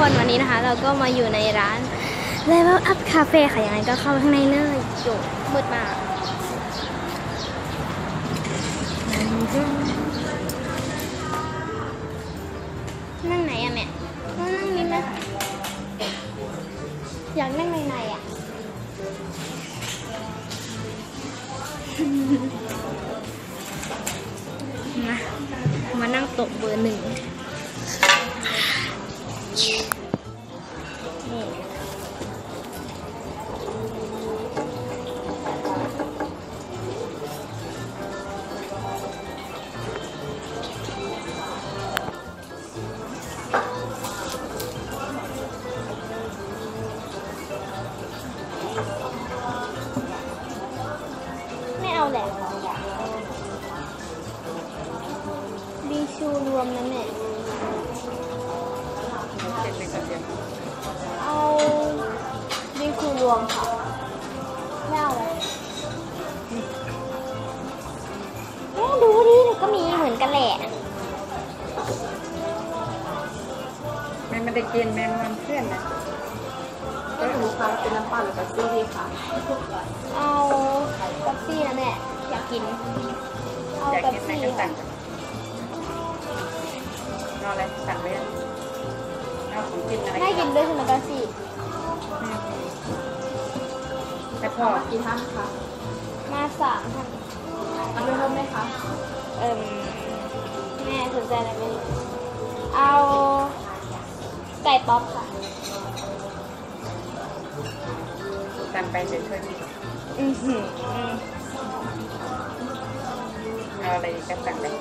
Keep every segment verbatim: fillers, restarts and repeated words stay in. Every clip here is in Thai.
คนวันนี้นะคะเราก็มาอยู่ในร้าน Level Up Cafe ค่ะยังไงก็เข้าไปข้างในเลยโยมืดมากนั่งไหนอะแม่นั่งนี่ไหมอยากนั่งในในอะมามานั่งโต๊ะเบอร์หนึ่งนี่ไม่เอาแหละบิงซูรวมนะแม่เอาบิงซูรวมค่ะไม่เอาเลยแม่ดูดิมันก็มีเหมือนกันแหละแม่ไม่ได้กินแม่มันเพื่อนนะก็หนูค่ะเป็นน้ำปั่นหรือกับซี่ดีค่ะเอาเป๊ปซี่นะแม่อยากกินเอาเป๊ปซี่ค่ะเอาอะไรสั่งเลยเอาของกินอะไรให้กินด้วยใช่ไหมเป๊ปซี่แต่พอกี่ท่านคะมาสามท่านเอาไปเพิ่มไหมคะเอิ่มแม่สนใจอะไรไหมเอาไก่ป๊อปค่ะสั่งไปเฉยๆอือหือเอาอะไรกันสั่งเลย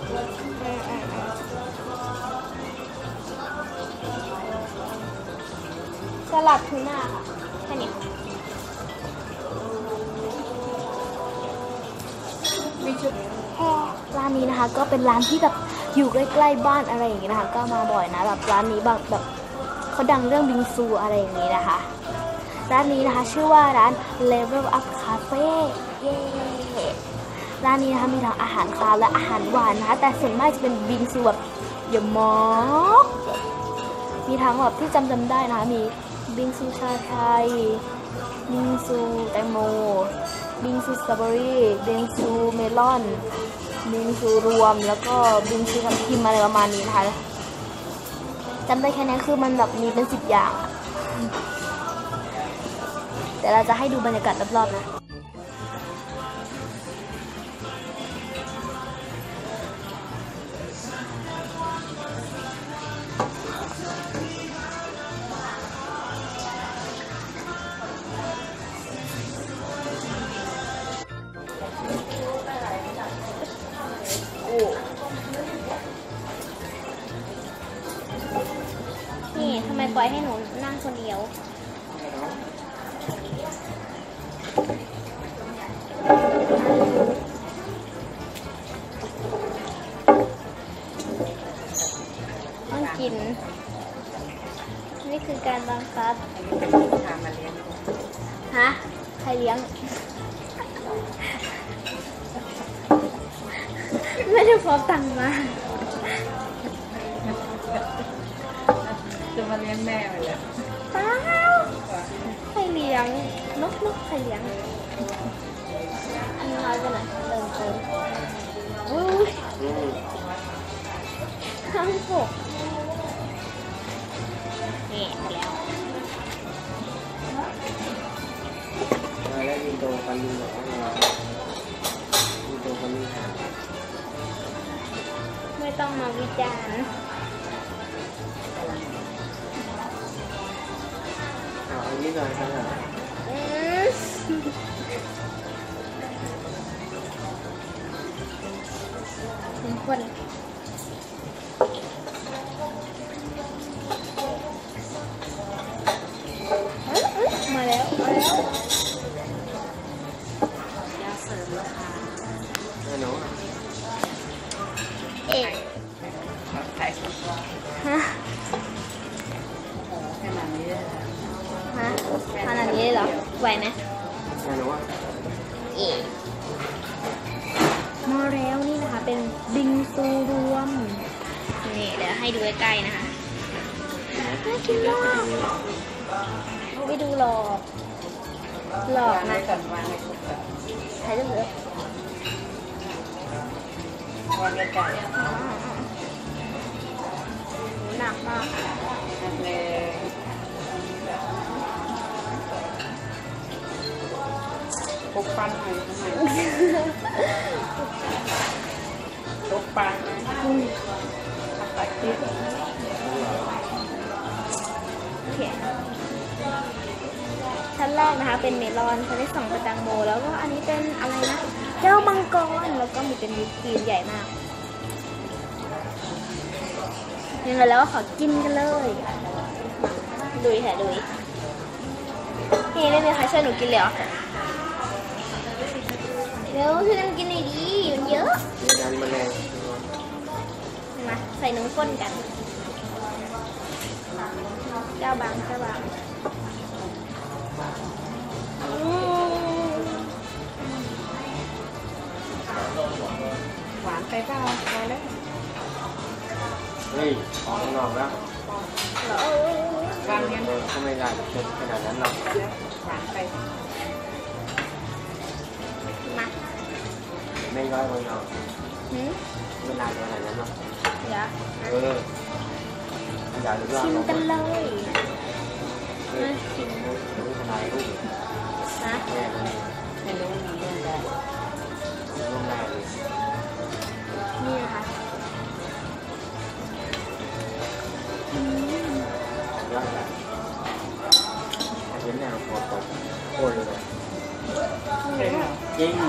สลัดทูน่าค่ะแค่นี้มีชุดร้านนี้นะคะก็เป็นร้านที่แบบอยู่ใกล้ๆบ้านอะไรอย่างงี้นะคะก็มาบ่อยนะแบบร้านนี้แบบแบบเขาดังเรื่องบิงซูอะไรอย่างงี้นะคะร้านนี้นะคะชื่อว่าร้าน Level Up Cafe เย้ร้านนี้นะคะมีทั้งอาหารคาวและอาหารหวานนะคะแต่ส่วนมากจะเป็นบิงซูแบบเยอะมากมีทั้งแบบที่จำจำได้นะคะมีบิงซูชาไทยบิงซูแตงโมบิงซูสตรอเบอรี่บิงซูเมลอนบิงซูรวมแล้วก็บิงซูทับทิมอะไรประมาณนี้นะคะจำได้แค่นี้คือมันแบบมีเป็นสิบอย่างแต่เราจะให้ดูบรรยากาศรอบๆนะนี่ทำไมปล่อยให้หนูนั่งคนเดียวต้องกินนี่คือการบังคับทำมาเลี้ยงฮะใครเลี้ยงไม่ได้พอตังค์มาจะมาเลี้ยงแม่ไปเลยเปล่าใครเลี้ยงนกนกใครเลี้ยงอันนี้น้อยไปหน่อยเติมเติมอุ้ยทั้งหกนี่หมดแล้วมาแล้วมีโตกันดูหรอมีโตกันดูไม่ต้องมาวิจารณ์เอาอันนี้หน่อยกันเหรอทุกคนมาแล้วมาแล้วยาเสริมราคาฮัลโหลเอ๊ะฮะขนาดนี้เลยฮะขนาดนี้เลยเหรอไหวไหมฮัลโหลเอ๊ะมาแล้วนี่นะคะเป็นบิงซูรวมนี่เดี๋ยวให้ดูใกล้ๆนะคะน่ากินมากไม่ดูหลอกหลอกวางนะไว้ก่อนวางไว้ก่อนใช้ได้เลยวางไว้ไก่หนักมากนั่นเลยปุกปันหน่อยทำไมปุกปันใส่พริกโอเคชั้นแรกนะคะเป็นเมลอนชั้นที่สองเป็นแตงโมแล้วก็อันนี้เป็นอะไรนะแก้วมังกรแล้วก็มีเป็นวิปครีมใหญ่มากยังไงแล้วก็ขอกินกันเลยลุยค่ะลุยนี่ไม่มีใครช่วยหนูกินเลยเหรอเร็วช่วยกันกินหน่อยดิมันเยอะมีน้ำแมลงมาใส่นมข้นกันเจ้าบางเจ้าบางอืมหวานไปเปล่าพอแล้วเฮ้ยออกข้างนอกแล้วแล้ววางเงี้ยเออก็ไม่ได้เผ็ดขนาดนั้นหรอกหวานไปมาไม่ร้อยคนหรอกหืมไม่นานขนาดนั้นหรอกเดี๋ยวเอออยากรู้ว่าชิมกันเลยเออชิมรู้ขนาดรูปนะแม่มันไม่รู้มีเรื่องใดร่วมได้เลยนี่นะคะอืมยอดเลยเห็นแนวโคตรโคตรเลยเป็นจริง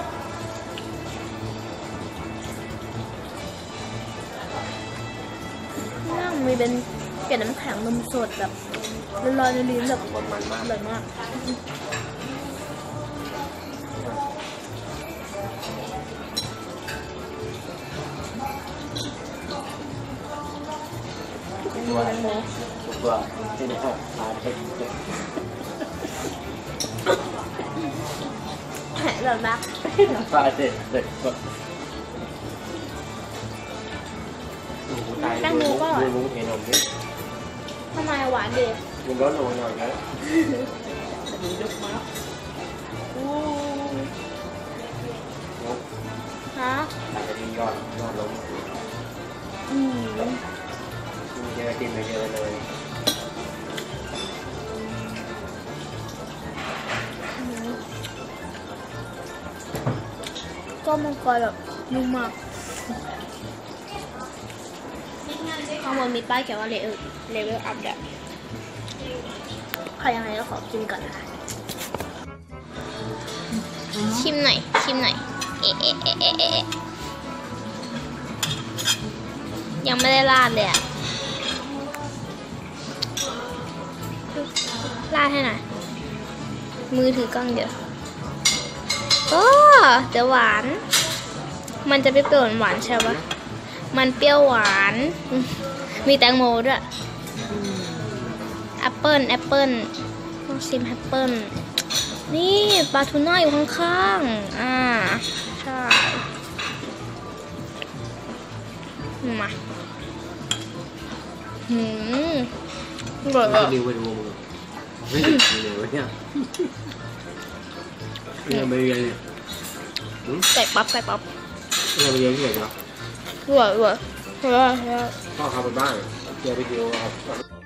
นั่งมีเป็นเกล็ดน้ำแข็งนมสดแบบลอยๆในลิ้นแบบคนมันมากอร่อยมากตัวตัวที่นี่ครับมาเผ็ดแหะแบบนะปลาเด็ดเด็ดแบบหูตายดูรู้เห็นนมดิทำไมหวานดีมันร้อนลงหน่อยนะมีลูกมะอู้งบฮะอาจจะมียอดยอดลงอืมมีเจอติมไปเจอเลยก็มังกรแบบนุ่มมากข้างบนมีป้ายเขียนว่าเลเวลเลเวลอัพแบบใครยังไงก็ขอกินก่อนนะคะชิมหน่อยชิมหน่อยเอะเอะเอะเอะเอะยังไม่ได้ราดเลยอะราดให้หน่อยมือถือกล้องเดี๋ยวโอ้แต่หวาน มันจะเปรี้ยวหวานใช่ปะมันเปรี้ยวหวาน มีแตงโมด้วยแอปเปิ้ลแอปเปิ้ลต้องชิมแอปเปิ้ลนี่ปลาทูน่าอยู่ข้างๆอ่าใช่มาหืมอร่อยไม่อ่ะดีเว้ยดูมือไม่ดีเลยเนี่ยเนี่ยไปเรียนไก่ปั๊บไก่ปั๊บเนี่ยไปเรียนที่ไหนเนาะอร่อยอร่อยอร่อยอร่อยพ่อเขาไปบ้านเจอไปดูครับ